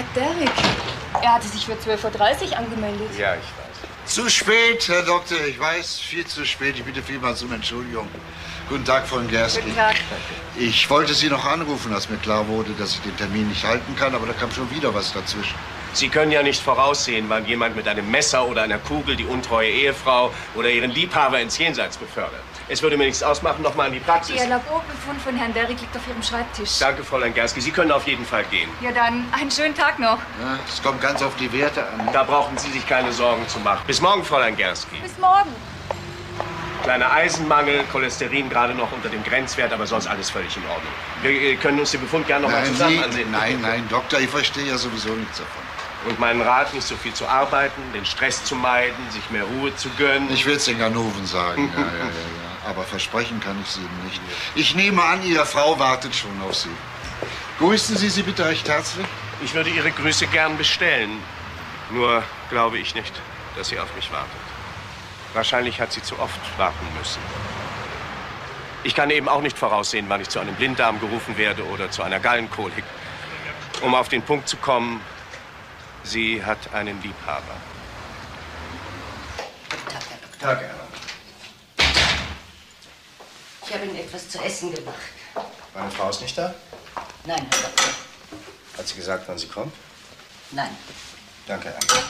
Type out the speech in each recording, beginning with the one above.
Derek, er hatte sich für 12:30 Uhr angemeldet. Ja, ich weiß. Zu spät, Herr Doktor, ich weiß, viel zu spät. Ich bitte vielmals um Entschuldigung. Guten Tag, Frau Gerski. Guten Tag. Ich wollte Sie noch anrufen, als mir klar wurde, dass ich den Termin nicht halten kann, aber da kam schon wieder was dazwischen. Sie können ja nicht voraussehen, wann jemand mit einem Messer oder einer Kugel die untreue Ehefrau oder ihren Liebhaber ins Jenseits befördert. Es würde mir nichts ausmachen, noch mal in die Praxis. Der Laborbefund von Herrn Derek liegt auf Ihrem Schreibtisch. Danke, Fräulein Gerski. Sie können auf jeden Fall gehen. Ja, dann einen schönen Tag noch. Ja, es kommt ganz auf die Werte an. Da brauchen Sie sich keine Sorgen zu machen. Bis morgen, Fräulein Gerski. Bis morgen. Kleiner Eisenmangel, Cholesterin gerade noch unter dem Grenzwert, aber sonst alles völlig in Ordnung. Wir können uns den Befund gerne noch mal zusammen ansehen. Nein, Doktor, ich verstehe ja sowieso nichts davon. Und meinen Rat, nicht so viel zu arbeiten, den Stress zu meiden, sich mehr Ruhe zu gönnen. Ich will es den Ganoven sagen, ja. Aber versprechen kann ich Sie Ihnen nicht. Ich nehme an, Ihre Frau wartet schon auf Sie. Grüßen Sie sie bitte recht herzlich. Ich würde Ihre Grüße gern bestellen. Nur glaube ich nicht, dass sie auf mich wartet. Wahrscheinlich hat sie zu oft warten müssen. Ich kann eben auch nicht voraussehen, wann ich zu einem Blinddarm gerufen werde oder zu einer Gallenkolik. Um auf den Punkt zu kommen, sie hat einen Liebhaber. Guten Tag, Herr Doktor. Tag, Erna. Ich habe Ihnen etwas zu essen gemacht. Meine Frau ist nicht da? Nein, Herr Doktor. Hat sie gesagt, wann sie kommt? Nein. Danke, Erna.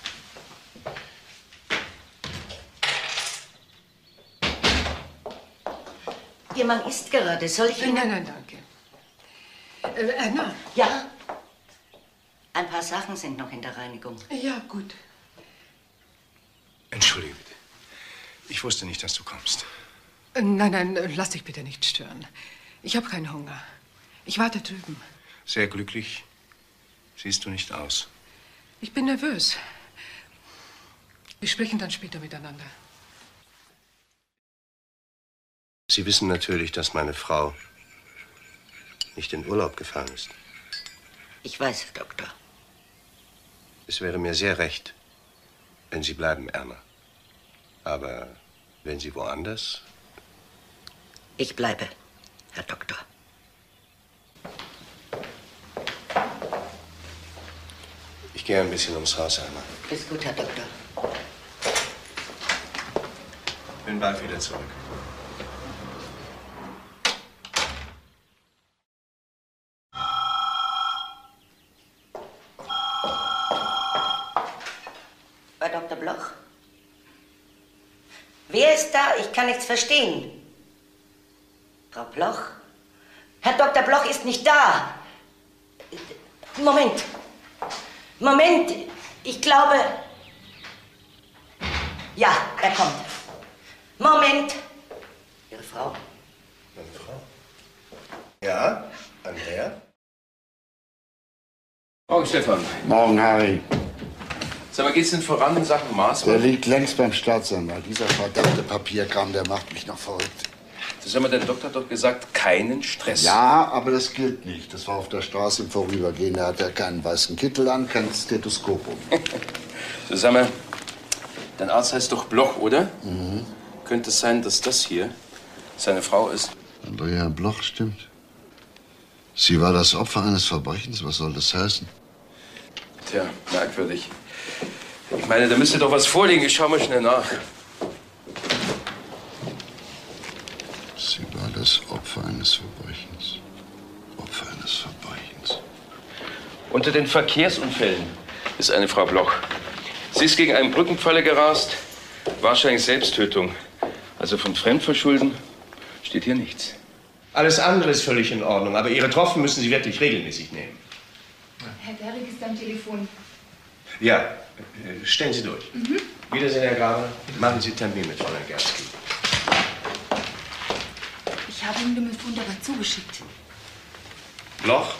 Ihr Mann isst gerade. Soll ich Ihnen... Nein, danke. Erna? Ja? Ein paar Sachen sind noch in der Reinigung. Ja, gut. Entschuldige bitte. Ich wusste nicht, dass du kommst. Nein, lass dich bitte nicht stören. Ich habe keinen Hunger. Ich warte drüben. Sehr glücklich siehst du nicht aus. Ich bin nervös. Wir sprechen dann später miteinander. Sie wissen natürlich, dass meine Frau nicht in Urlaub gefahren ist. Ich weiß, Herr Doktor. Es wäre mir sehr recht, wenn Sie bleiben, Erna. Aber wenn Sie woanders... Ich bleibe, Herr Doktor. Ich gehe ein bisschen ums Haus, Erna. Ist gut, Herr Doktor. Bin bald wieder zurück. Bei Dr. Bloch? Wer ist da? Ich kann nichts verstehen. Frau Bloch? Herr Dr. Bloch ist nicht da. Moment. Moment. Ich glaube... Ja, er kommt. Moment. Ihre Frau. Meine Frau? Ja, Andrea? Morgen, Stefan. Morgen, Harry. Sag mal, geht's denn voran in Sachen Der Maßnahme? liegt längst beim Staatsanwalt. Dieser verdammte Papierkram, der macht mich noch verrückt. Das hat mir der Doktor doch gesagt, keinen Stress. Ja, aber das gilt nicht. Das war auf der Straße im Vorübergehen. Da hat er keinen weißen Kittel an, kein Stethoskop um. So, sag mal, dein Arzt heißt doch Bloch, oder? Mhm. Könnte es sein, dass das hier seine Frau ist? Andrea Bloch, stimmt. Sie war das Opfer eines Verbrechens. Was soll das heißen? Tja, merkwürdig. Ich meine, da müsste doch was vorliegen. Ich schau mal schnell nach. Sie war das Opfer eines Verbrechens. Opfer eines Verbrechens. Unter den Verkehrsunfällen ist eine Frau Bloch. Sie ist gegen einen Brückenpfeiler gerast. Wahrscheinlich Selbsttötung. Also von Fremdverschulden steht hier nichts. Alles andere ist völlig in Ordnung, aber Ihre Tropfen müssen Sie wirklich regelmäßig nehmen. Herr Derek ist am Telefon. Ja, stellen Sie durch. Wiedersehen, Herr Graber. Machen Sie Termin mit Fräulein Gerski. Ich habe ihm den Befund aber zugeschickt. Bloch?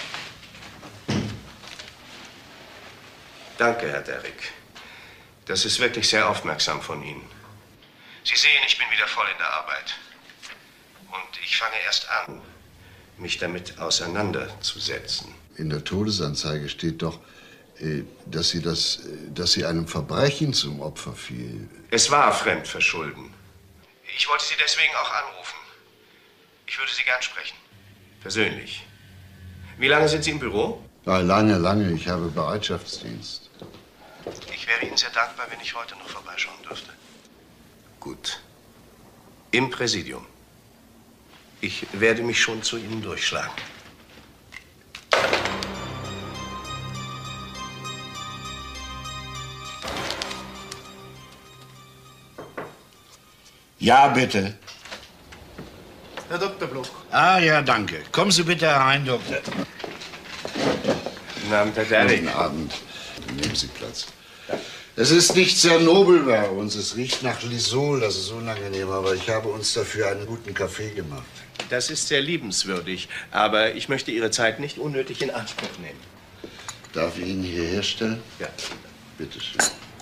Danke, Herr Derek. Das ist wirklich sehr aufmerksam von Ihnen. Sie sehen, ich bin wieder voll in der Arbeit. Und ich fange erst an, mich damit auseinanderzusetzen. In der Todesanzeige steht doch, dass sie einem Verbrechen zum Opfer fiel. Es war Fremdverschulden. Ich wollte Sie deswegen auch anrufen. Ich würde Sie gern sprechen. Persönlich. Wie lange sind Sie im Büro? Ja, lange, lange. Ich habe Bereitschaftsdienst. Ich wäre Ihnen sehr dankbar, wenn ich heute noch vorbeischauen dürfte. Gut. Im Präsidium. Ich werde mich schon zu Ihnen durchschlagen. Ja, bitte. Herr Dr. Bloch. Ah, ja, danke. Kommen Sie bitte herein, Doktor. Guten Abend, Herr Derrick. Guten Abend. Nehmen Sie Platz. Es ist nicht sehr nobel bei uns. Es riecht nach Lisol, das ist unangenehm, aber ich habe uns dafür einen guten Kaffee gemacht. Das ist sehr liebenswürdig, aber ich möchte Ihre Zeit nicht unnötig in Anspruch nehmen. Darf ich Ihnen hier herstellen? Ja. Bitte schön.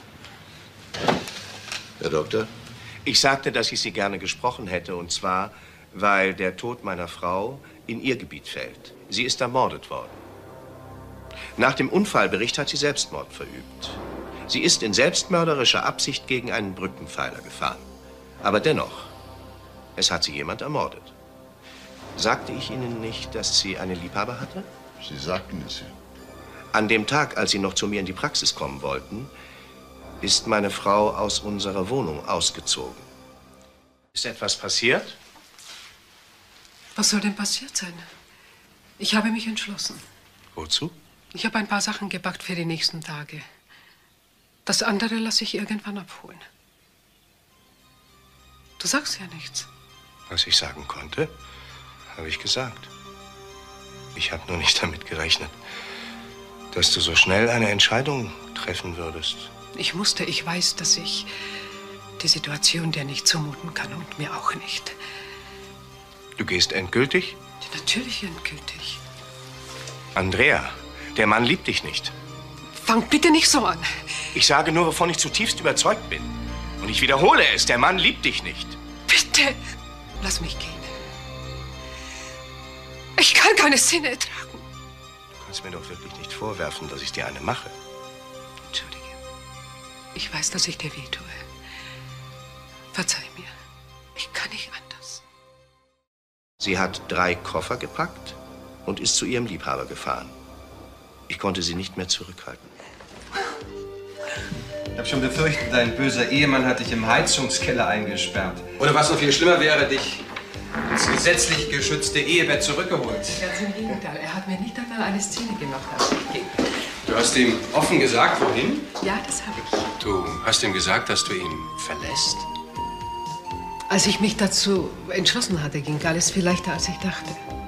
Herr Doktor? Ich sagte, dass ich Sie gerne gesprochen hätte, und zwar, weil der Tod meiner Frau in Ihr Gebiet fällt. Sie ist ermordet worden. Nach dem Unfallbericht hat sie Selbstmord verübt. Sie ist in selbstmörderischer Absicht gegen einen Brückenpfeiler gefahren. Aber dennoch, es hat sie jemand ermordet. Sagte ich Ihnen nicht, dass sie einen Liebhaber hatte? Sie sagten es ja. An dem Tag, als Sie noch zu mir in die Praxis kommen wollten, ist meine Frau aus unserer Wohnung ausgezogen. Ist etwas passiert? Was soll denn passiert sein? Ich habe mich entschlossen. Wozu? Ich habe ein paar Sachen gepackt für die nächsten Tage. Das andere lasse ich irgendwann abholen. Du sagst ja nichts. Was ich sagen konnte, habe ich gesagt. Ich habe nur nicht damit gerechnet, dass du so schnell eine Entscheidung treffen würdest. Ich weiß, dass ich die Situation dir nicht zumuten kann und mir auch nicht. Du gehst endgültig? Natürlich endgültig. Andrea, der Mann liebt dich nicht. Fang bitte nicht so an. Ich sage nur, wovon ich zutiefst überzeugt bin. Und ich wiederhole es, der Mann liebt dich nicht. Bitte, lass mich gehen. Ich kann keine Szene ertragen. Du kannst mir doch wirklich nicht vorwerfen, dass ich dir eine mache. Entschuldige. Ich weiß, dass ich dir wehtue. Verzeih mir. Ich kann nicht anders. Sie hat 3 Koffer gepackt und ist zu ihrem Liebhaber gefahren. Ich konnte sie nicht mehr zurückhalten. Ich habe schon befürchtet, dein böser Ehemann hat dich im Heizungskeller eingesperrt. Oder was noch viel schlimmer wäre, dich ins gesetzlich geschützte Ehebett zurückgeholt. Ganz im Gegenteil. Er hat mir nicht einmal eine Szene gemacht, als ich ging. Du hast ihm offen gesagt, wohin? Ja, das habe ich. Du hast ihm gesagt, dass du ihn verlässt? Als ich mich dazu entschlossen hatte, ging alles viel leichter, als ich dachte.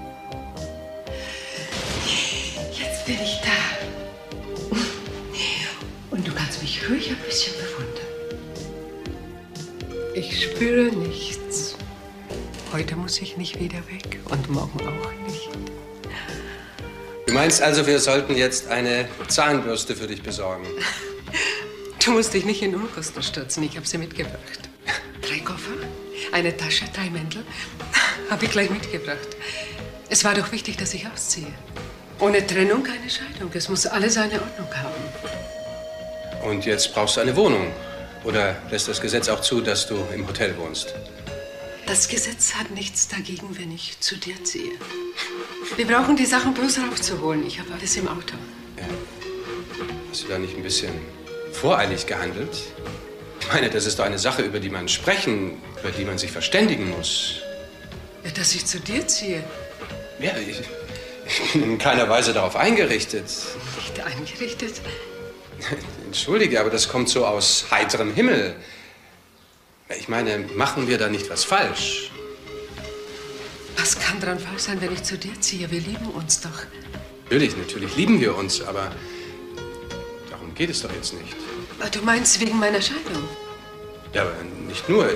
Jetzt bin ich da. Und du kannst mich ruhig ein bisschen bewundern. Ich spüre nichts. Heute muss ich nicht wieder weg und morgen auch nicht. Du meinst also, wir sollten jetzt eine Zahnbürste für dich besorgen? Du musst dich nicht in Unkosten stürzen. Ich habe sie mitgebracht. 3 Koffer, eine Tasche, 3 Mäntel. Habe ich gleich mitgebracht. Es war doch wichtig, dass ich ausziehe. Ohne Trennung keine Scheidung. Es muss alles seine Ordnung haben. Und jetzt brauchst du eine Wohnung. Oder lässt das Gesetz auch zu, dass du im Hotel wohnst? Das Gesetz hat nichts dagegen, wenn ich zu dir ziehe. Wir brauchen die Sachen bloß raufzuholen. Ich habe alles im Auto. Ja. Hast du da nicht ein bisschen voreilig gehandelt? Ich meine, das ist doch eine Sache, über die man sprechen, über die man sich verständigen muss. Ja, dass ich zu dir ziehe. Ja, ich bin in keiner Weise darauf eingerichtet. Nicht eingerichtet? Entschuldige, aber das kommt so aus heiterem Himmel. Ich meine, machen wir da nicht was falsch? Was kann dran falsch sein, wenn ich zu dir ziehe? Wir lieben uns doch. Natürlich lieben wir uns, aber darum geht es doch jetzt nicht. Du meinst wegen meiner Scheidung? Ja, aber nicht nur.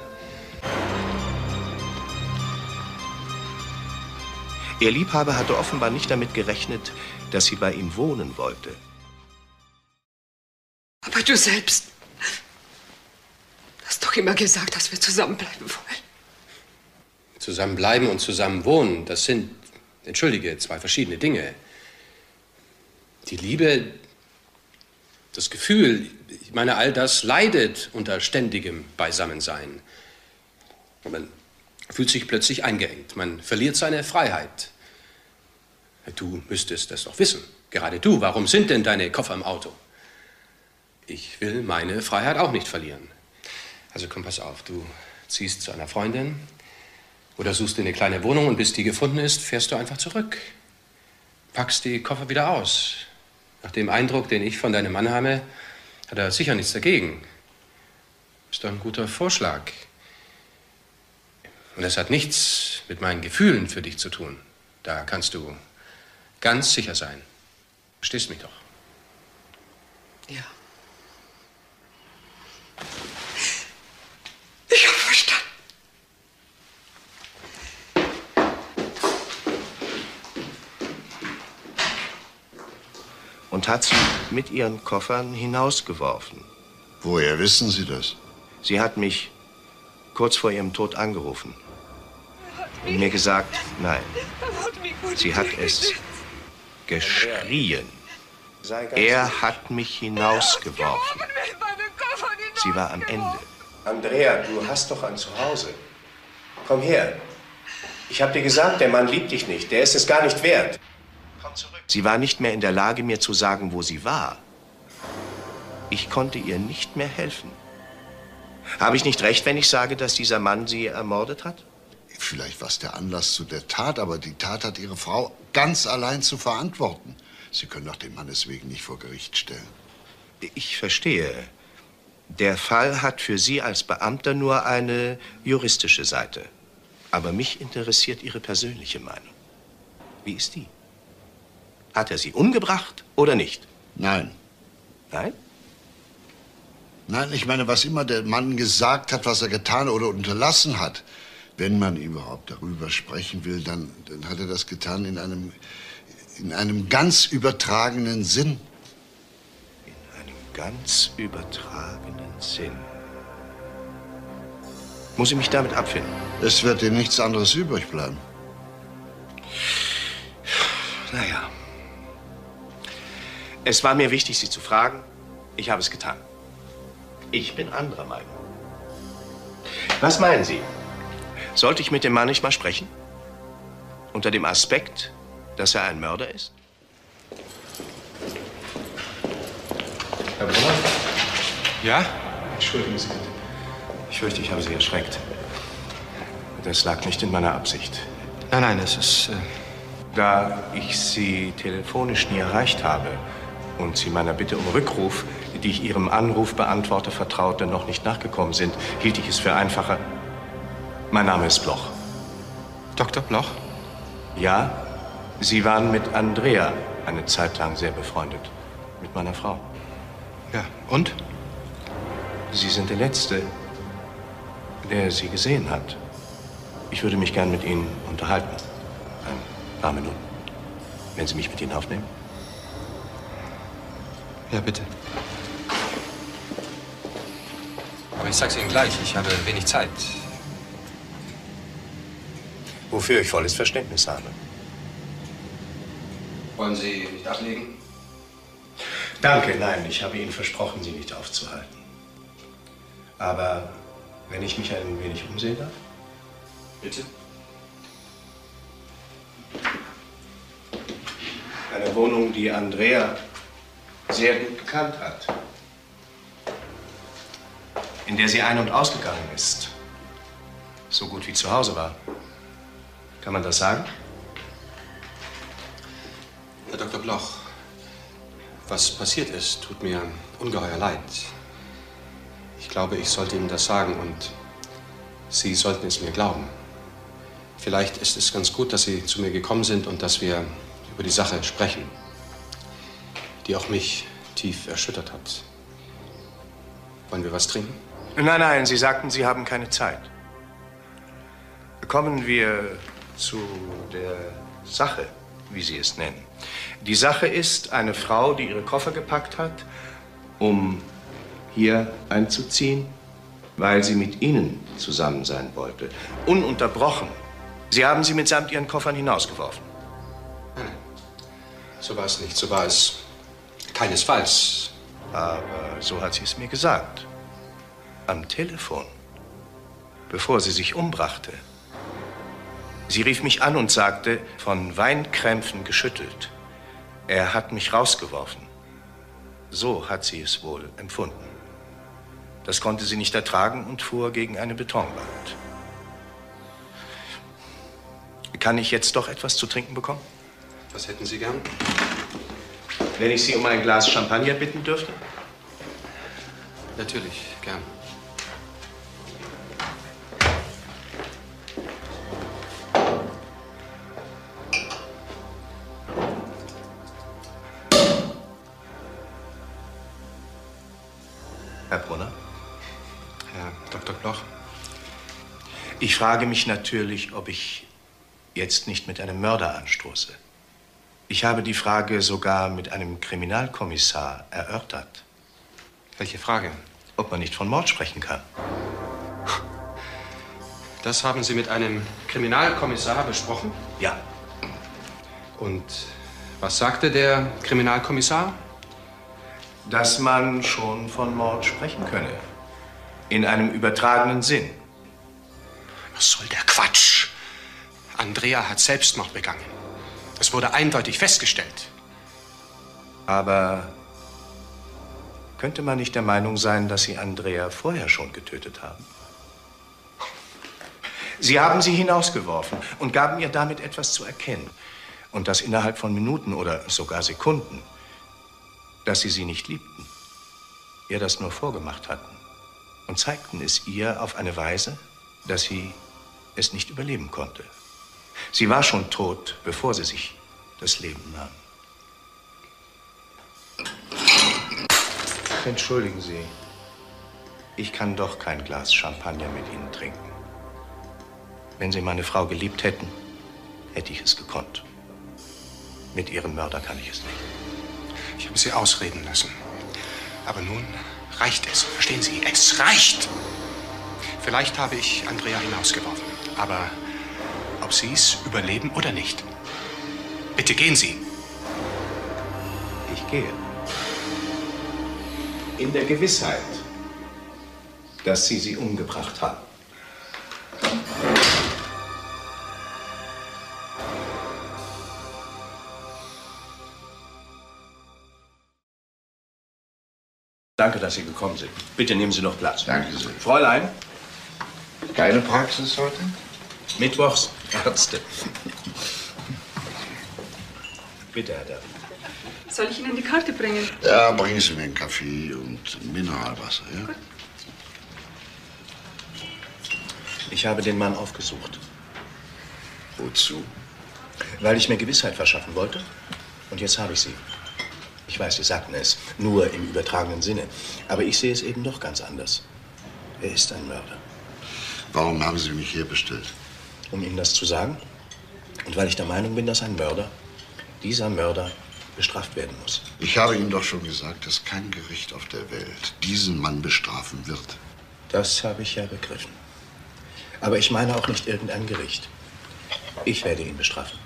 Ihr Liebhaber hatte offenbar nicht damit gerechnet, dass sie bei ihm wohnen wollte. Aber du selbst hast doch immer gesagt, dass wir zusammenbleiben wollen. Zusammenbleiben und zusammen wohnen, das sind, entschuldige, 2 verschiedene Dinge. Die Liebe, das Gefühl, ich meine, all das leidet unter ständigem Beisammensein. Und man fühlt sich plötzlich eingeengt, man verliert seine Freiheit. Du müsstest das doch wissen. Gerade du, warum sind denn deine Koffer im Auto? Ich will meine Freiheit auch nicht verlieren. Also komm, pass auf, du ziehst zu einer Freundin oder suchst dir eine kleine Wohnung und bis die gefunden ist, fährst du einfach zurück. Packst die Koffer wieder aus. Nach dem Eindruck, den ich von deinem Mann habe, hat er sicher nichts dagegen. Ist doch ein guter Vorschlag. Und das hat nichts mit meinen Gefühlen für dich zu tun. Da kannst du ganz sicher sein. Verstehst mich doch? Ja. Ich habe verstanden. Und hat sie mit ihren Koffern hinausgeworfen. Woher wissen Sie das? Sie hat mich kurz vor ihrem Tod angerufen und mir gesagt, nein, sie hat es geschrien. Er hat mich hinausgeworfen. Sie war am Ende. Andrea, du hast doch ein Zuhause. Komm her. Ich hab dir gesagt, der Mann liebt dich nicht. Der ist es gar nicht wert. Komm zurück. Sie war nicht mehr in der Lage, mir zu sagen, wo sie war. Ich konnte ihr nicht mehr helfen. Habe ich nicht recht, wenn ich sage, dass dieser Mann sie ermordet hat? Vielleicht war es der Anlass zu der Tat, aber die Tat hat Ihre Frau ganz allein zu verantworten. Sie können doch den Mann deswegen nicht vor Gericht stellen. Ich verstehe. Der Fall hat für Sie als Beamter nur eine juristische Seite. Aber mich interessiert Ihre persönliche Meinung. Wie ist die? Hat er sie umgebracht oder nicht? Nein. Nein? Nein, ich meine, was immer der Mann gesagt hat, was er getan oder unterlassen hat, wenn man überhaupt darüber sprechen will, dann hat er das getan in einem ganz übertragenen Sinn. In einem ganz übertragenen Sinn. Muss ich mich damit abfinden? Es wird dir nichts anderes übrig bleiben. Naja. Es war mir wichtig, Sie zu fragen. Ich habe es getan. Ich bin anderer Meinung. Was meinen Sie? Sollte ich mit dem Mann nicht mal sprechen? Unter dem Aspekt, dass er ein Mörder ist? Herr Brunner? Ja? Entschuldigen Sie bitte. Ich fürchte, ich habe Sie erschreckt. Das lag nicht in meiner Absicht. Nein, nein, es ist... Da ich Sie telefonisch nie erreicht habe und Sie meiner Bitte um Rückruf, die ich Ihrem Anrufbeantworter vertraute, noch nicht nachgekommen sind, hielt ich es für einfacher. Mein Name ist Bloch. Dr. Bloch? Ja, Sie waren mit Andrea eine Zeit lang sehr befreundet. Mit meiner Frau. Ja, und? Sie sind der Letzte, der Sie gesehen hat. Ich würde mich gern mit Ihnen unterhalten. Ein paar Minuten. Wenn Sie mich mit Ihnen aufnehmen? Ja, bitte. Aber ich sag's Ihnen gleich, ich habe wenig Zeit. Wofür ich volles Verständnis habe. Wollen Sie nicht ablegen? Danke, nein, ich habe Ihnen versprochen, Sie nicht aufzuhalten. Aber wenn ich mich ein wenig umsehen darf? Bitte? Eine Wohnung, die Andrea sehr gut gekannt hat. In der sie ein- und ausgegangen ist. So gut wie zu Hause war. Kann man das sagen? Herr Dr. Bloch, was passiert ist, tut mir ungeheuer leid. Ich glaube, ich sollte Ihnen das sagen und Sie sollten es mir glauben. Vielleicht ist es ganz gut, dass Sie zu mir gekommen sind und dass wir über die Sache sprechen, die auch mich tief erschüttert hat. Wollen wir was trinken? Nein, nein, Sie sagten, Sie haben keine Zeit. Kommen wir zu der Sache, wie Sie es nennen. Die Sache ist eine Frau, die ihre Koffer gepackt hat, um hier einzuziehen, weil sie mit Ihnen zusammen sein wollte. Ununterbrochen. Sie haben sie mitsamt Ihren Koffern hinausgeworfen. Nein, so war es nicht. So war es keinesfalls. Aber so hat sie es mir gesagt. Am Telefon. Bevor sie sich umbrachte. Sie rief mich an und sagte, von Weinkrämpfen geschüttelt, Er hat mich rausgeworfen. So hat sie es wohl empfunden. Das konnte sie nicht ertragen und fuhr gegen eine Betonwand. Kann ich jetzt doch etwas zu trinken bekommen? Was hätten Sie gern? Wenn ich Sie um ein Glas Champagner bitten dürfte? Natürlich, gern. Herr Brunner? Herr Dr. Bloch? Ich frage mich natürlich, ob ich jetzt nicht mit einem Mörder anstoße. Ich habe die Frage sogar mit einem Kriminalkommissar erörtert. Welche Frage? Ob man nicht von Mord sprechen kann. Das haben Sie mit einem Kriminalkommissar besprochen? Ja. Und was sagte der Kriminalkommissar? Dass man schon von Mord sprechen könne. In einem übertragenen Sinn. Was soll der Quatsch? Andrea hat Selbstmord begangen. Das wurde eindeutig festgestellt. Aber könnte man nicht der Meinung sein, dass Sie Andrea vorher schon getötet haben? Sie haben sie hinausgeworfen und gaben ihr damit etwas zu erkennen. Und das innerhalb von Minuten oder sogar Sekunden. Dass Sie sie nicht liebten. Ihr das nur vorgemacht hatten. Und zeigten es ihr auf eine Weise, dass sie es nicht überleben konnte. Sie war schon tot, bevor sie sich das Leben nahm. Entschuldigen Sie, ich kann doch kein Glas Champagner mit Ihnen trinken. Wenn Sie meine Frau geliebt hätten, hätte ich es gekonnt. Mit Ihrem Mörder kann ich es nicht. Ich habe Sie ausreden lassen. Aber nun reicht es. Verstehen Sie? Es reicht. Vielleicht habe ich Andrea hinausgeworfen. Aber ob Sie es überleben oder nicht. Bitte gehen Sie. Ich gehe. In der Gewissheit, dass Sie umgebracht haben. Danke, dass Sie gekommen sind. Bitte nehmen Sie noch Platz. Danke sehr. Fräulein? Keine Praxis heute? Mittwochs Ärzte. Bitte, Herr Derby. Soll ich Ihnen die Karte bringen? Ja, bringen Sie mir einen Kaffee und Mineralwasser, ja? Gut. Ich habe den Mann aufgesucht. Wozu? Weil ich mir Gewissheit verschaffen wollte. Und jetzt habe ich sie. Ich weiß, Sie sagten es, nur im übertragenen Sinne. Aber ich sehe es eben doch ganz anders. Er ist ein Mörder. Warum haben Sie mich hier bestellt? Um Ihnen das zu sagen. Und weil ich der Meinung bin, dass ein Mörder, dieser Mörder, bestraft werden muss. Ich habe Ihnen doch schon gesagt, dass kein Gericht auf der Welt diesen Mann bestrafen wird. Das habe ich ja begriffen. Aber ich meine auch nicht irgendein Gericht. Ich werde ihn bestrafen.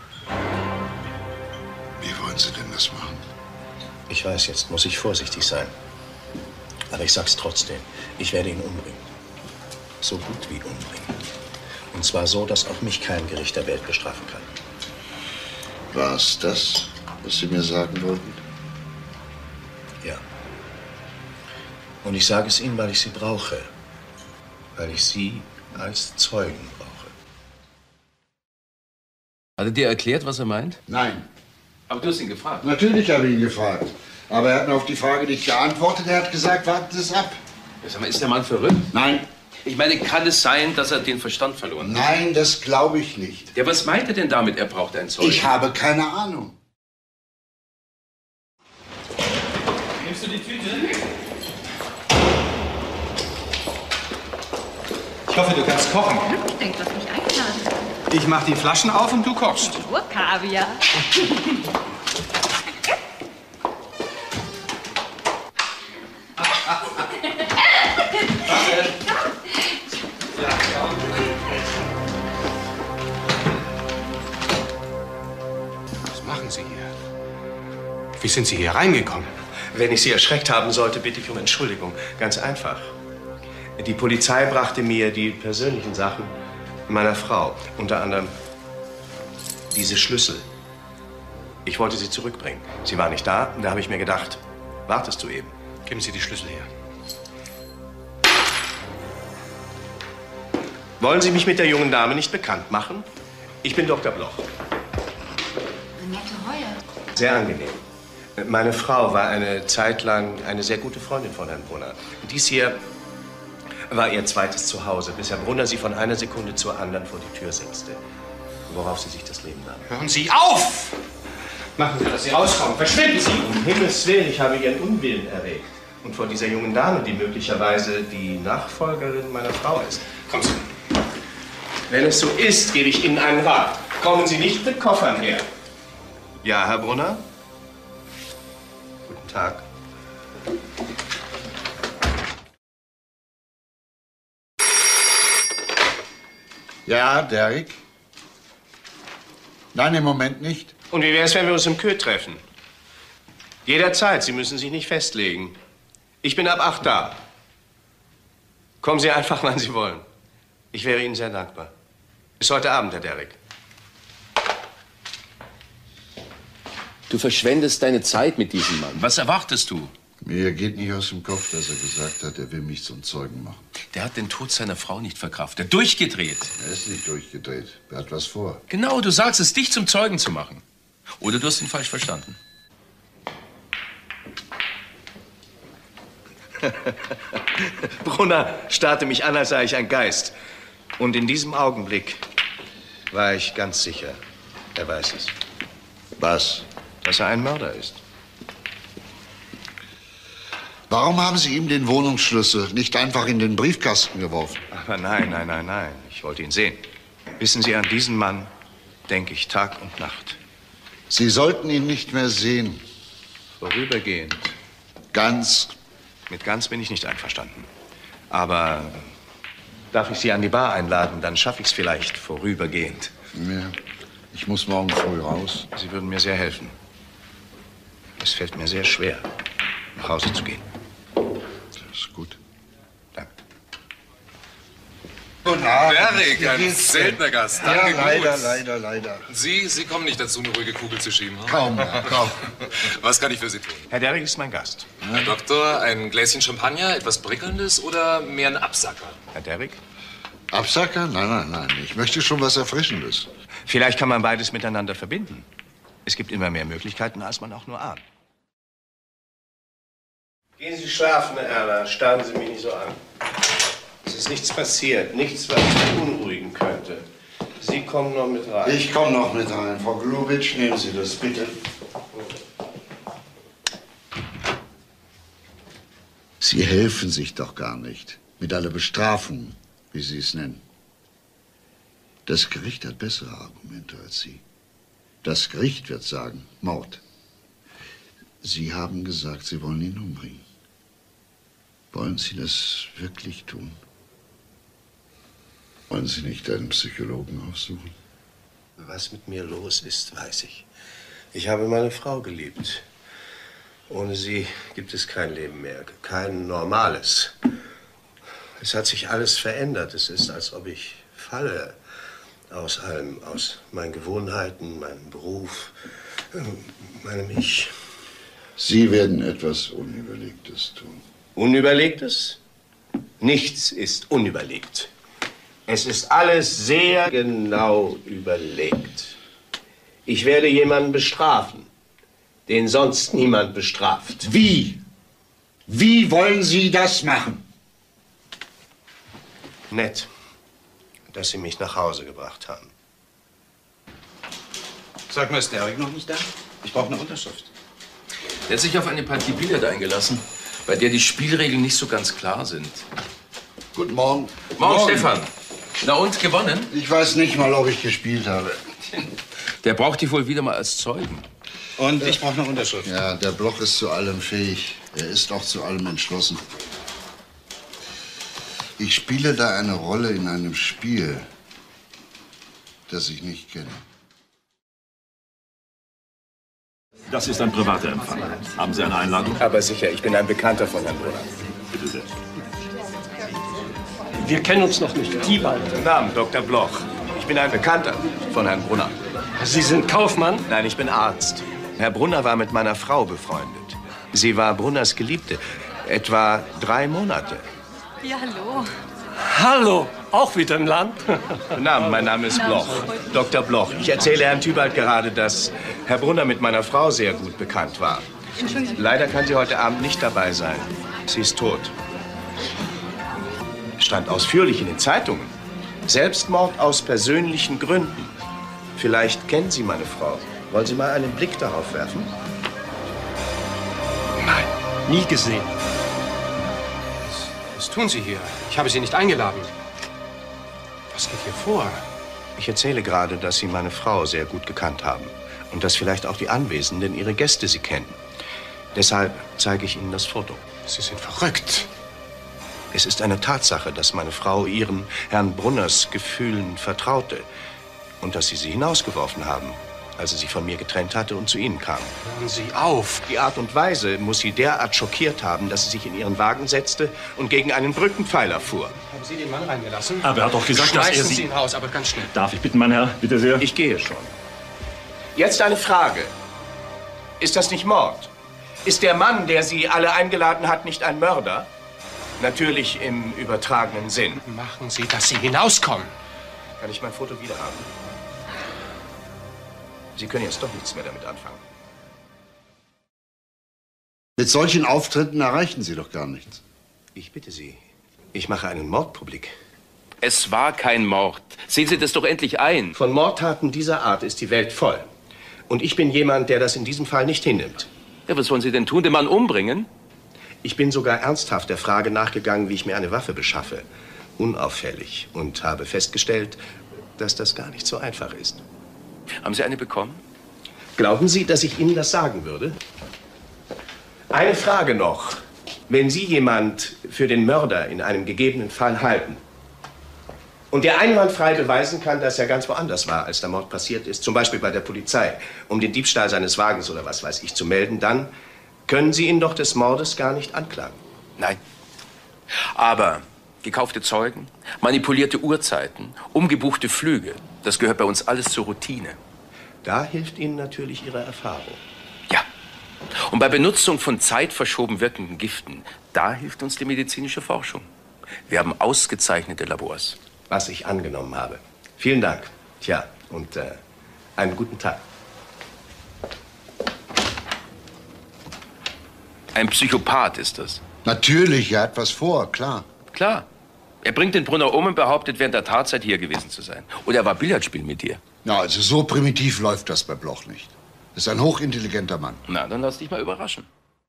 Wie wollen Sie denn das machen? Ich weiß, jetzt muss ich vorsichtig sein. Aber ich sag's trotzdem. Ich werde ihn umbringen. So gut wie umbringen. Und zwar so, dass auch mich kein Gericht der Welt bestrafen kann. War's das, was Sie mir sagen wollten? Ja. Und ich sage es Ihnen, weil ich Sie brauche. Weil ich Sie als Zeugen brauche. Hat er dir erklärt, was er meint? Nein. Aber du hast ihn gefragt. Natürlich habe ich ihn gefragt. Aber er hat mir auf die Frage nicht geantwortet. Er hat gesagt, warten Sie es ab. Sag mal, ist der Mann verrückt? Nein. Ich meine, kann es sein, dass er den Verstand verloren hat? Nein, das glaube ich nicht. Ja, was meint er denn damit, er braucht einen Zeugen? Ich habe keine Ahnung. Nimmst du die Tüte? Ich hoffe, du kannst kochen. Ich denke, du hast mich eingeladen. Ich mach die Flaschen auf und du kochst. Nur Kaviar. Was machen Sie hier? Wie sind Sie hier reingekommen? Wenn ich Sie erschreckt haben sollte, bitte ich um Entschuldigung. Ganz einfach. Die Polizei brachte mir die persönlichen Sachen meiner Frau. Unter anderem diese Schlüssel. Ich wollte sie zurückbringen. Sie war nicht da und da habe ich mir gedacht, wartest du eben. Geben Sie die Schlüssel her. Wollen Sie mich mit der jungen Dame nicht bekannt machen? Ich bin Dr. Bloch. Renate Heuer. Sehr angenehm. Meine Frau war eine Zeit lang eine sehr gute Freundin von Herrn Brunner. Dies hier war ihr zweites Zuhause, bis Herr Brunner sie von einer Sekunde zur anderen vor die Tür setzte, worauf sie sich das Leben nahm. Hören Sie auf! Machen Sie, dass Sie rauskommen. Verschwinden Sie! Um Himmels Willen, ich habe Ihren Unwillen erregt. Und vor dieser jungen Dame, die möglicherweise die Nachfolgerin meiner Frau ist. Kommen Sie. Wenn es so ist, gebe ich Ihnen einen Rat. Kommen Sie nicht mit Koffern her. Ja, Herr Brunner? Guten Tag. Ja, Derek? Nein, im Moment nicht. Und wie wäre es, wenn wir uns im Kö treffen? Jederzeit, Sie müssen sich nicht festlegen. Ich bin ab 8 da. Kommen Sie einfach, wann Sie wollen. Ich wäre Ihnen sehr dankbar. Bis heute Abend, Herr Derek. Du verschwendest deine Zeit mit diesem Mann. Was erwartest du? Mir geht nicht aus dem Kopf, dass er gesagt hat, er will mich zum Zeugen machen. Der hat den Tod seiner Frau nicht verkraftet. Durchgedreht. Er ist nicht durchgedreht. Er hat was vor. Genau, du sagst es, dich zum Zeugen zu machen. Oder du hast ihn falsch verstanden. Brunner starrte mich an, als sei ich ein Geist. Und in diesem Augenblick war ich ganz sicher, er weiß es. Was? Dass er ein Mörder ist. Warum haben Sie ihm den Wohnungsschlüssel nicht einfach in den Briefkasten geworfen? Aber nein. Ich wollte ihn sehen. Wissen Sie, an diesen Mann denke ich Tag und Nacht. Sie sollten ihn nicht mehr sehen. Vorübergehend. Ganz. Mit ganz bin ich nicht einverstanden. Aber darf ich Sie an die Bar einladen, dann schaffe ich es vielleicht vorübergehend. Ja. Ich muss morgen früh raus. Sie würden mir sehr helfen. Es fällt mir sehr schwer, nach Hause zu gehen. Das ist gut. Danke. Guten Abend. Derek, ein seltener Gast. Danke, ja, leider. Sie kommen nicht dazu, eine ruhige Kugel zu schieben, hm? Kaum. Was kann ich für Sie tun? Herr Derek ist mein Gast. Herr Doktor, ein Gläschen Champagner, etwas Prickelndes oder mehr ein Absacker? Herr Derek? Absacker? Nein. Ich möchte schon was Erfrischendes. Vielleicht kann man beides miteinander verbinden. Es gibt immer mehr Möglichkeiten, als man auch nur ahnt. Gehen Sie schlafen, Herr Erler. Starren Sie mich nicht so an. Es ist nichts passiert, nichts, was mich beunruhigen könnte. Sie kommen noch mit rein. Ich komme noch mit rein. Frau Glubitsch, nehmen Sie das bitte. Sie helfen sich doch gar nicht. Mit aller Bestrafung, wie Sie es nennen. Das Gericht hat bessere Argumente als Sie. Das Gericht wird sagen, Mord. Sie haben gesagt, Sie wollen ihn umbringen. Wollen Sie das wirklich tun? Wollen Sie nicht einen Psychologen aufsuchen? Was mit mir los ist, weiß ich. Ich habe meine Frau geliebt. Ohne sie gibt es kein Leben mehr, kein normales. Es hat sich alles verändert. Es ist, als ob ich falle aus allem, aus meinen Gewohnheiten, meinem Beruf, meinem Ich. Sie werden etwas Unüberlegtes tun. Unüberlegtes? Nichts ist unüberlegt. Es ist alles sehr genau überlegt. Ich werde jemanden bestrafen, den sonst niemand bestraft. Wie? Wie wollen Sie das machen? Nett, dass Sie mich nach Hause gebracht haben. Sag mal, ist Derek noch nicht da? Ich brauche eine Unterschrift. Der hat sich auf eine Partie Billard eingelassen, bei der die Spielregeln nicht so ganz klar sind. Guten Morgen. Morgen, Stefan. Na und, gewonnen? Ich weiß nicht mal, ob ich gespielt habe. Der braucht dich wohl wieder mal als Zeugen. Und ich brauche eine Unterschrift. Ja, der Bloch ist zu allem fähig. Er ist auch zu allem entschlossen. Ich spiele da eine Rolle in einem Spiel, das ich nicht kenne. Das ist ein privater Empfang. Haben Sie eine Einladung? Aber sicher, ich bin ein Bekannter von Herrn Brunner. Bitte sehr. Wir kennen uns noch nicht. Tibalt. Guten Abend, Dr. Bloch. Ich bin ein Bekannter von Herrn Brunner. Sie sind Kaufmann? Nein, ich bin Arzt. Herr Brunner war mit meiner Frau befreundet. Sie war Brunners Geliebte. Etwa 3 Monate. Ja, hallo. Hallo, auch wieder im Land? Guten Abend, mein Name ist Bloch. Dr. Bloch. Ich erzähle Herrn Tybalt gerade, dass Herr Brunner mit meiner Frau sehr gut bekannt war. Leider kann sie heute Abend nicht dabei sein. Sie ist tot. Stand ausführlich in den Zeitungen. Selbstmord aus persönlichen Gründen. Vielleicht kennen Sie meine Frau. Wollen Sie mal einen Blick darauf werfen? Nein, nie gesehen. Was tun Sie hier? Ich habe Sie nicht eingeladen. Was geht hier vor? Ich erzähle gerade, dass Sie meine Frau sehr gut gekannt haben. Und dass vielleicht auch die Anwesenden ihre Gäste sie kennen. Deshalb zeige ich Ihnen das Foto. Sie sind verrückt. Es ist eine Tatsache, dass meine Frau Ihren Herrn Brunners Gefühlen vertraute. Und dass Sie sie hinausgeworfen haben, als sie sich von mir getrennt hatte und zu Ihnen kam. Hören Sie auf. Die Art und Weise muss Sie derart schockiert haben, dass sie sich in Ihren Wagen setzte und gegen einen Brückenpfeiler fuhr. Haben Sie den Mann reingelassen? Aber er hat doch gesagt, dass er Schmeißen Sie... Sie ihn raus, aber ganz schnell. Darf ich bitten, mein Herr? Bitte sehr. Ich gehe schon. Jetzt eine Frage. Ist das nicht Mord? Ist der Mann, der Sie alle eingeladen hat, nicht ein Mörder? Natürlich im übertragenen Sinn. Machen Sie, dass Sie hinauskommen. Kann ich mein Foto wieder haben? Sie können jetzt doch nichts mehr damit anfangen. Mit solchen Auftritten erreichen Sie doch gar nichts. Ich bitte Sie, ich mache einen Mord publik. Es war kein Mord. Sehen Sie das doch endlich ein. Von Mordtaten dieser Art ist die Welt voll. Und ich bin jemand, der das in diesem Fall nicht hinnimmt. Ja, was wollen Sie denn tun? Den Mann umbringen? Ich bin sogar ernsthaft der Frage nachgegangen, wie ich mir eine Waffe beschaffe. Unauffällig. Und habe festgestellt, dass das gar nicht so einfach ist. Haben Sie eine bekommen? Glauben Sie, dass ich Ihnen das sagen würde? Eine Frage noch. Wenn Sie jemand für den Mörder in einem gegebenen Fall halten und der einwandfrei beweisen kann, dass er ganz woanders war, als der Mord passiert ist, zum Beispiel bei der Polizei, um den Diebstahl seines Wagens oder was weiß ich zu melden, dann können Sie ihn doch des Mordes gar nicht anklagen. Nein. Aber gekaufte Zeugen, manipulierte Uhrzeiten, umgebuchte Flüge, das gehört bei uns alles zur Routine. Da hilft Ihnen natürlich Ihre Erfahrung. Ja. Und bei Benutzung von zeitverschoben wirkenden Giften, da hilft uns die medizinische Forschung. Wir haben ausgezeichnete Labors. Was ich angenommen habe. Vielen Dank. Tja, und einen guten Tag. Ein Psychopath ist das. Natürlich, er hat was vor, klar. Klar. Er bringt den Brunner um und behauptet, während der Tatzeit hier gewesen zu sein. Oder er war Billardspielen mit dir. Na, also so primitiv läuft das bei Bloch nicht. Das ist ein hochintelligenter Mann. Na, dann lass dich mal überraschen.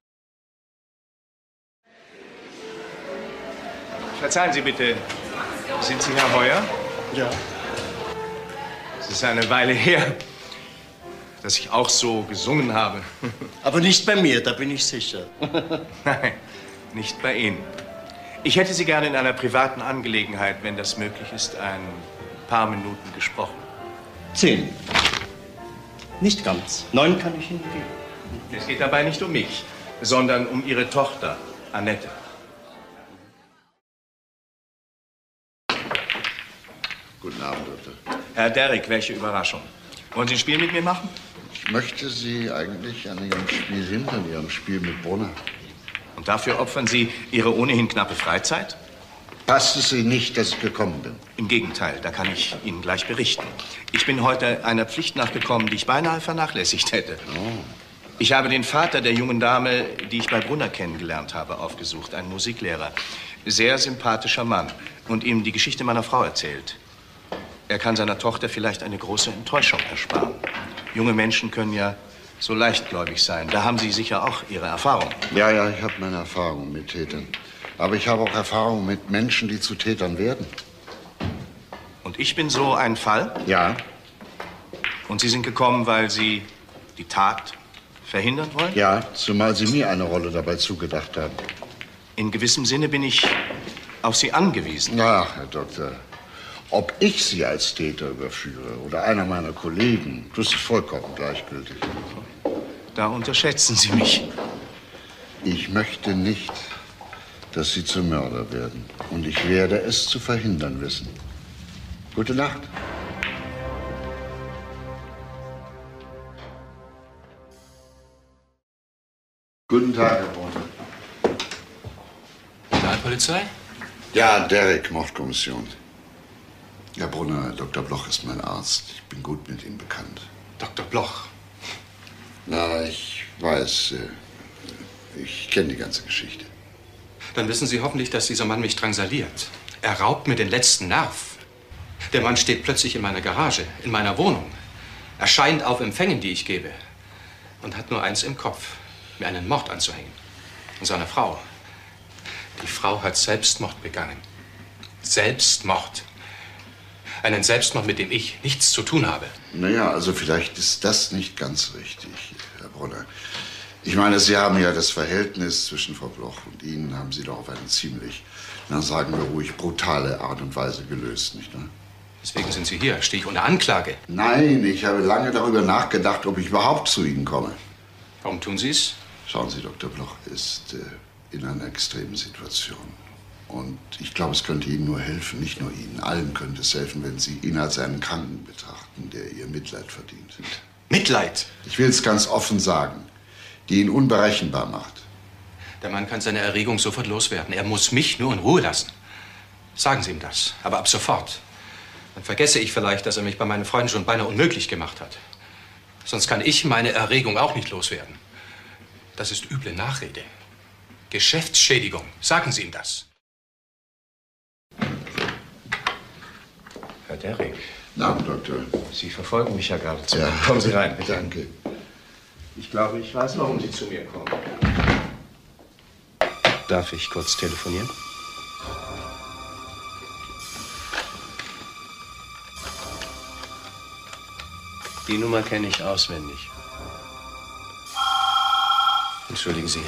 Verzeihen Sie bitte, sind Sie Herr Heuer? Ja. Es ist eine Weile her, dass ich auch so gesungen habe. Aber nicht bei mir, da bin ich sicher. Nein, nicht bei Ihnen. Ich hätte Sie gerne in einer privaten Angelegenheit, wenn das möglich ist, ein paar Minuten gesprochen. 10. Nicht ganz. 9 kann ich Ihnen geben. Es geht dabei nicht um mich, sondern um Ihre Tochter, Annette. Guten Abend, Doktor. Herr Derrick, welche Überraschung. Wollen Sie ein Spiel mit mir machen? Ich möchte Sie eigentlich an Ihrem Spiel hindern, Ihrem Spiel mit Brunner. Und dafür opfern Sie Ihre ohnehin knappe Freizeit? Passt es Ihnen nicht, dass ich gekommen bin? Im Gegenteil, da kann ich Ihnen gleich berichten. Ich bin heute einer Pflicht nachgekommen, die ich beinahe vernachlässigt hätte. Oh. Ich habe den Vater der jungen Dame, die ich bei Brunner kennengelernt habe, aufgesucht, einen Musiklehrer. Sehr sympathischer Mann. Und ihm die Geschichte meiner Frau erzählt. Er kann seiner Tochter vielleicht eine große Enttäuschung ersparen. Junge Menschen können ja so leichtgläubig sein. Da haben Sie sicher auch Ihre Erfahrung. Ja, ich habe meine Erfahrungen mit Tätern. Aber ich habe auch Erfahrungen mit Menschen, die zu Tätern werden. Und ich bin so ein Fall? Ja. Und Sie sind gekommen, weil Sie die Tat verhindern wollen? Ja, zumal Sie mir eine Rolle dabei zugedacht haben. In gewissem Sinne bin ich auf Sie angewiesen. Ach, Herr Doktor, ob ich Sie als Täter überführe oder einer meiner Kollegen, das ist vollkommen gleichgültig. Da unterschätzen Sie mich. Ich möchte nicht, dass Sie zum Mörder werden. Und ich werde es zu verhindern wissen. Gute Nacht. Guten Tag, Herr Brunner. Kriminalpolizei? Ja, Derek, Mordkommission. Herr Brunner, Dr. Bloch ist mein Arzt. Ich bin gut mit ihm bekannt. Dr. Bloch? Na, ich weiß. Ich kenne die ganze Geschichte. Dann wissen Sie hoffentlich, dass dieser Mann mich drangsaliert. Er raubt mir den letzten Nerv. Der Mann steht plötzlich in meiner Garage, in meiner Wohnung. Er scheint auf Empfängen, die ich gebe. Und hat nur eins im Kopf, mir einen Mord anzuhängen. Und seine Frau. Die Frau hat Selbstmord begangen. Selbstmord. Einen Selbstmord, mit dem ich nichts zu tun habe. Naja, also vielleicht ist das nicht ganz richtig, Herr Brunner. Ich meine, Sie haben ja das Verhältnis zwischen Frau Bloch und Ihnen, haben Sie doch auf eine ziemlich, na sagen wir ruhig, brutale Art und Weise gelöst, nicht wahr? Deswegen sind Sie hier. Stehe ich unter Anklage? Nein, ich habe lange darüber nachgedacht, ob ich überhaupt zu Ihnen komme. Warum tun Sie es? Schauen Sie, Dr. Bloch ist in einer extremen Situation. Und ich glaube, es könnte Ihnen nur helfen, nicht nur Ihnen, allen könnte es helfen, wenn Sie ihn als einen Kranken betrachten, der Ihr Mitleid verdient. Mitleid? Ich will es ganz offen sagen, die ihn unberechenbar macht. Der Mann kann seine Erregung sofort loswerden. Er muss mich nur in Ruhe lassen. Sagen Sie ihm das, aber ab sofort. Dann vergesse ich vielleicht, dass er mich bei meinen Freunden schon beinahe unmöglich gemacht hat. Sonst kann ich meine Erregung auch nicht loswerden. Das ist üble Nachrede. Geschäftsschädigung. Sagen Sie ihm das. Herr Derek. Na, Doktor. Sie verfolgen mich ja geradezu. Ja. Kommen Sie rein, bitte. Danke. Ich glaube, ich weiß, warum Sie zu mir kommen. Darf ich kurz telefonieren? Die Nummer kenne ich auswendig. Entschuldigen Sie.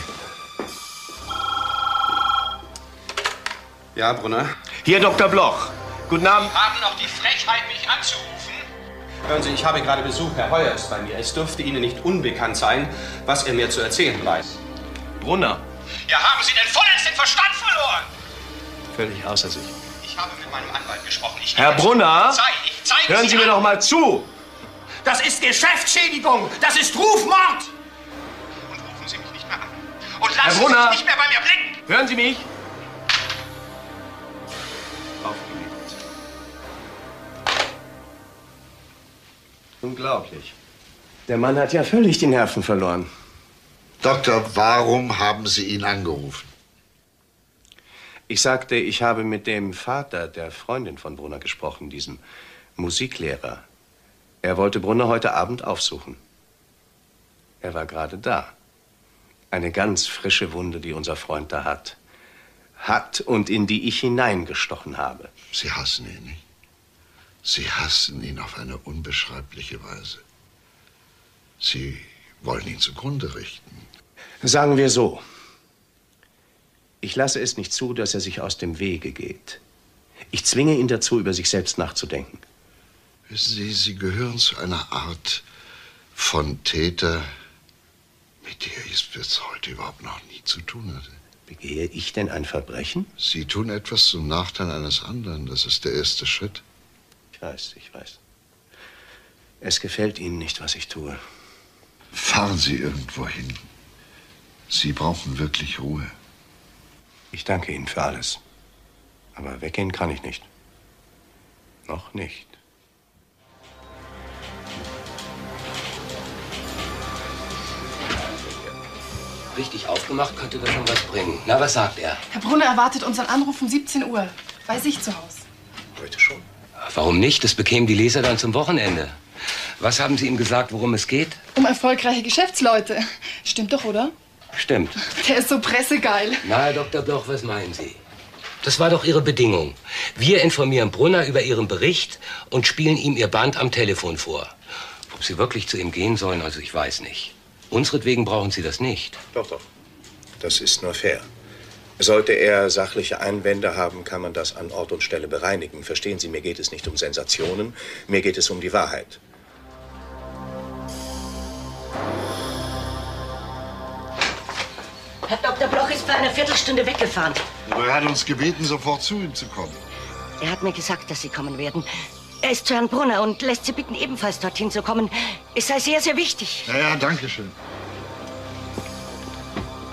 Ja, Brunner? Hier, Dr. Bloch. Guten Abend. Haben noch die Frechheit, mich anzurufen? Hören Sie, ich habe gerade Besuch. Herr Heuer ist bei mir. Es dürfte Ihnen nicht unbekannt sein, was er mir zu erzählen weiß. Brunner. Ja, haben Sie denn vollends den Verstand verloren? Völlig außer sich. Ich habe mit meinem Anwalt gesprochen. Herr Brunner, Ich zeige hören Sie mir doch mal zu. Das ist Geschäftsschädigung. Das ist Rufmord. Und rufen Sie mich nicht mehr an. Und Herr lassen Brunner. Sie sich nicht mehr bei mir blicken. Hören Sie mich? Aufgelegt. Unglaublich. Der Mann hat ja völlig die Nerven verloren. Doktor, warum haben Sie ihn angerufen? Ich sagte, ich habe mit dem Vater der Freundin von Brunner gesprochen, diesem Musiklehrer. Er wollte Brunner heute Abend aufsuchen. Er war gerade da. Eine ganz frische Wunde, die unser Freund da hat. Hat und in die ich hineingestochen habe. Sie hassen ihn nicht. Sie hassen ihn auf eine unbeschreibliche Weise. Sie wollen ihn zugrunde richten. Sagen wir so. Ich lasse es nicht zu, dass er sich aus dem Wege geht. Ich zwinge ihn dazu, über sich selbst nachzudenken. Wissen Sie, Sie gehören zu einer Art von Täter, mit der ich es bis heute überhaupt noch nie zu tun hatte. Begehe ich denn ein Verbrechen? Sie tun etwas zum Nachteil eines anderen. Das ist der erste Schritt. Ich weiß. Es gefällt Ihnen nicht, was ich tue. Fahren Sie irgendwo hin. Sie brauchen wirklich Ruhe. Ich danke Ihnen für alles. Aber weggehen kann ich nicht. Noch nicht. Richtig aufgemacht könnte das schon was bringen. Na, was sagt er? Herr Brunner erwartet unseren Anruf um 17 Uhr. Bei sich zu Hause. Heute schon? Warum nicht? Das bekämen die Leser dann zum Wochenende. Was haben Sie ihm gesagt, worum es geht? Um erfolgreiche Geschäftsleute. Stimmt doch, oder? Stimmt. Der ist so pressegeil. Na, Herr Dr. Bloch, was meinen Sie? Das war doch Ihre Bedingung. Wir informieren Brunner über Ihren Bericht und spielen ihm Ihr Band am Telefon vor. Ob Sie wirklich zu ihm gehen sollen, also ich weiß nicht. Unseretwegen brauchen Sie das nicht. Doch. Das ist nur fair. Sollte er sachliche Einwände haben, kann man das an Ort und Stelle bereinigen. Verstehen Sie, mir geht es nicht um Sensationen, mir geht es um die Wahrheit. Herr Dr. Bloch ist vor einer Viertelstunde weggefahren. Aber er hat uns gebeten, sofort zu ihm zu kommen. Er hat mir gesagt, dass Sie kommen werden. Er ist zu Herrn Brunner und lässt Sie bitten, ebenfalls dorthin zu kommen. Es sei sehr, sehr wichtig. Ja, danke schön.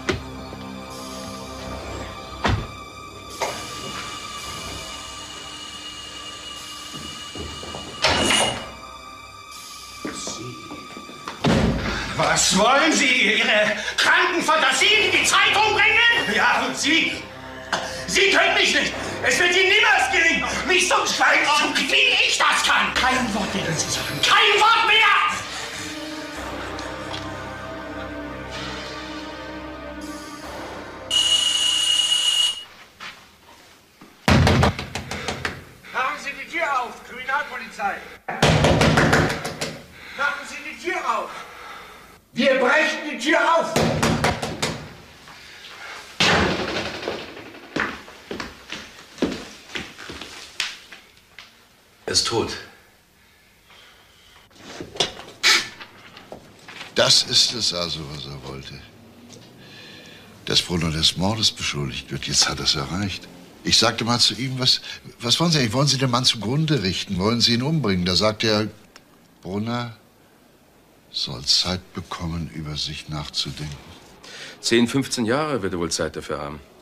Was wollen Sie? Ihre kranken Fantasien in die Zeitung bringen? Ja, und Sie? Sie können mich nicht! Es wird Ihnen niemals gelingen, mich zum Schweigen zu kriegen, wie ich das kann! Kein Wort werden Sie sagen! Kein Wort mehr! Machen Sie die Tür auf, Kriminalpolizei! Machen Sie die Tür auf! Wir brechen die Tür auf! Er ist tot. Das ist es also, was er wollte. Dass Brunner des Mordes beschuldigt wird. Jetzt hat er es erreicht. Ich sagte mal zu ihm, was wollen Sie eigentlich? Wollen Sie den Mann zugrunde richten? Wollen Sie ihn umbringen? Da sagt er, Brunner soll Zeit bekommen, über sich nachzudenken. 10, 15 Jahre wird er wohl Zeit dafür haben.